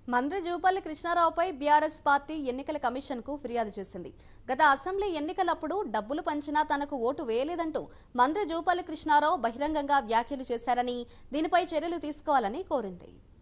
మంత్రి Jupally కృష్ణారావుపై BRS party ఎన్నికల కమిషన్కు ఫిర్యాదు చేసింది. గత అసెంబ్లీ ఎన్నికలప్పుడు డబ్బులు పంచినా తనకు ఓటు వేయలేదంటూ మంత్రి జూపల్లి కృష్ణారావు బహిరంగంగా వ్యాఖ్యలు చేశారని, దీనిపై చర్యలు తీసుకోవాలని కోరింది.